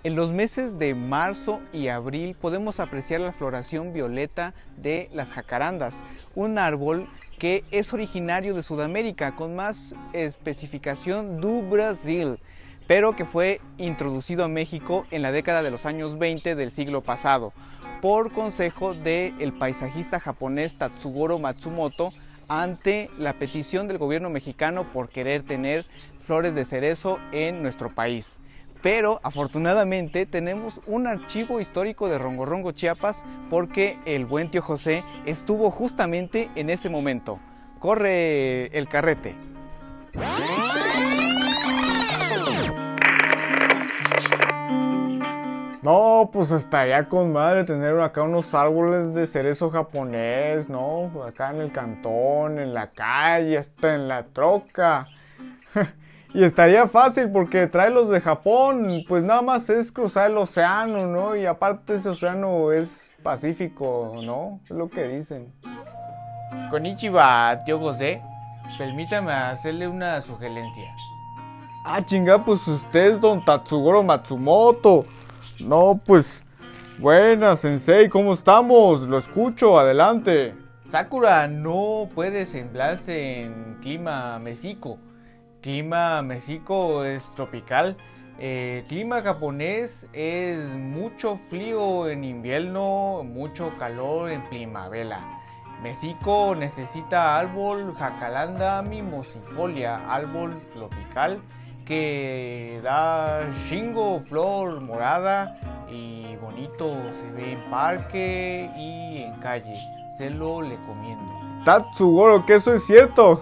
En los meses de marzo y abril podemos apreciar la floración violeta de las jacarandas, un árbol que es originario de Sudamérica, con más especificación do Brasil, pero que fue introducido a México en la década de los años 20 del siglo pasado, por consejo del paisajista japonés Tatsugoro Matsumoto, ante la petición del gobierno mexicano por querer tener flores de cerezo en nuestro país. Pero afortunadamente tenemos un archivo histórico de Rongorongo, Chiapas, porque el buen tío José estuvo justamente en ese momento. Corre el carrete. No, pues estaría con madre tener acá unos árboles de cerezo japonés, ¿no? Acá en el cantón, en la calle, hasta en la troca. Y estaría fácil porque trae los de Japón, pues nada más es cruzar el océano, ¿no? Y aparte ese océano es pacífico, ¿no? Es lo que dicen. Konnichiwa, tío José. Permítame hacerle una sugerencia. Ah, chinga, pues usted es don Tatsugoro Matsumoto. No, pues, buenas, sensei, ¿cómo estamos? Lo escucho, adelante. Sakura no puede semblarse en clima mesico. Clima mesico es tropical. Clima japonés es mucho frío en invierno, mucho calor en primavera. México necesita árbol Jacaranda mimosifolia, árbol tropical que da chingo flor morada y bonito, se ve en parque y en calle. Se lo recomiendo. Tatsugoro, que eso es cierto.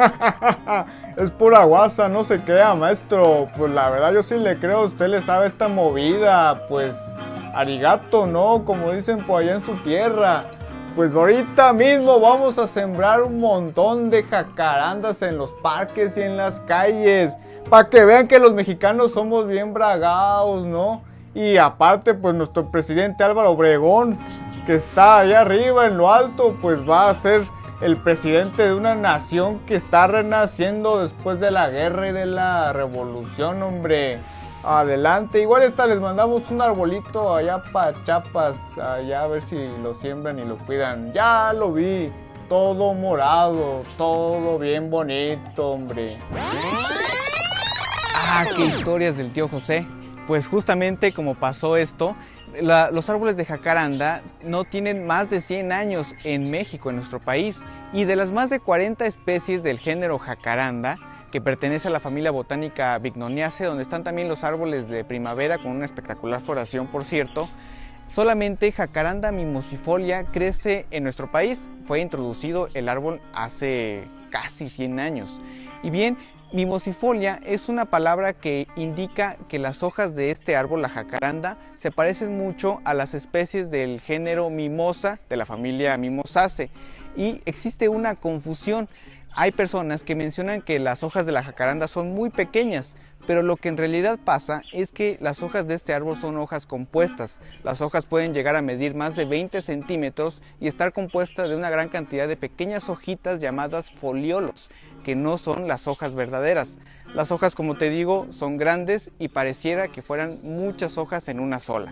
Es pura guasa, no se crea, maestro. Pues la verdad yo sí le creo, usted le sabe esta movida. Pues arigato, ¿no? Como dicen por allá en su tierra. Pues ahorita mismo vamos a sembrar un montón de jacarandas en los parques y en las calles. Para que vean que los mexicanos somos bien bragados, ¿no? Y aparte, pues nuestro presidente Álvaro Obregón, que está allá arriba en lo alto, pues va a ser el presidente de una nación que está renaciendo después de la guerra y de la revolución, hombre. Adelante, igual esta les mandamos un arbolito allá para Chiapas, allá a ver si lo siembran y lo cuidan. Ya lo vi, todo morado, todo bien bonito, hombre. Ah, qué historias del tío José. Pues justamente como pasó esto, los árboles de jacaranda no tienen más de 100 años en México, en nuestro país, y de las más de 40 especies del género jacaranda, que pertenece a la familia botánica Bignoniaceae, donde están también los árboles de primavera con una espectacular floración, por cierto, solamente Jacaranda mimosifolia crece en nuestro país. Fue introducido el árbol hace casi 100 años. Y bien, mimosifolia es una palabra que indica que las hojas de este árbol, la jacaranda, se parecen mucho a las especies del género Mimosa, de la familia Mimosaceae. Y existe una confusión. Hay personas que mencionan que las hojas de la jacaranda son muy pequeñas, pero lo que en realidad pasa es que las hojas de este árbol son hojas compuestas. Las hojas pueden llegar a medir más de 20 centímetros y estar compuestas de una gran cantidad de pequeñas hojitas llamadas foliolos, que no son las hojas verdaderas. Las hojas, como te digo, son grandes y pareciera que fueran muchas hojas en una sola.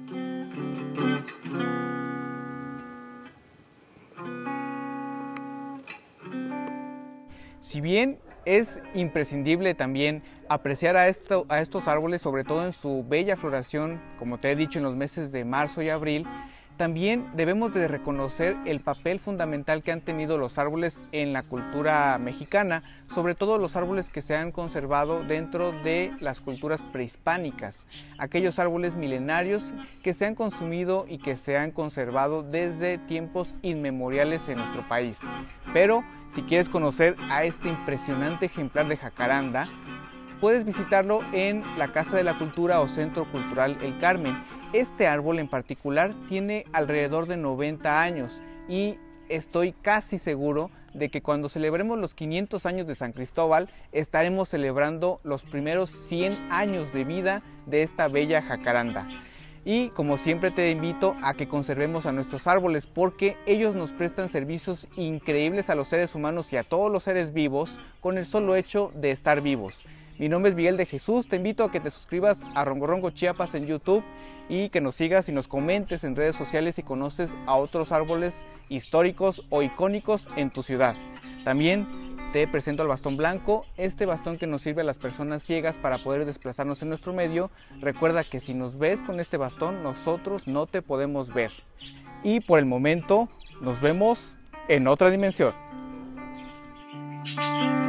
Si bien es imprescindible también apreciar a estos árboles, sobre todo en su bella floración, como te he dicho, en los meses de marzo y abril, también debemos de reconocer el papel fundamental que han tenido los árboles en la cultura mexicana, sobre todo los árboles que se han conservado dentro de las culturas prehispánicas, aquellos árboles milenarios que se han consumido y que se han conservado desde tiempos inmemoriales en nuestro país. Pero si quieres conocer a este impresionante ejemplar de jacaranda, puedes visitarlo en la Casa de la Cultura o Centro Cultural El Carmen. Este árbol en particular tiene alrededor de 90 años y estoy casi seguro de que cuando celebremos los 500 años de San Cristóbal estaremos celebrando los primeros 100 años de vida de esta bella jacaranda. Y como siempre te invito a que conservemos a nuestros árboles porque ellos nos prestan servicios increíbles a los seres humanos y a todos los seres vivos con el solo hecho de estar vivos. Mi nombre es Miguel de Jesús, te invito a que te suscribas a Rongo Chiapas en YouTube y que nos sigas y nos comentes en redes sociales si conoces a otros árboles históricos o icónicos en tu ciudad. También te presento al bastón blanco, este bastón que nos sirve a las personas ciegas para poder desplazarnos en nuestro medio. Recuerda que si nos ves con este bastón, nosotros no te podemos ver. Y por el momento, nos vemos en otra dimensión.